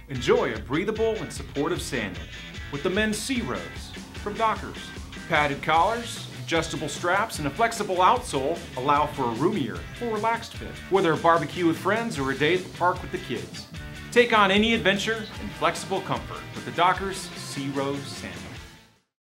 Enjoy a breathable and supportive sandal with the men's Searose from Dockers. Padded collars, adjustable straps, and a flexible outsole allow for a roomier, more relaxed fit. Whether a barbecue with friends or a day at the park with the kids, take on any adventure in flexible comfort with the Dockers Searose Sandal.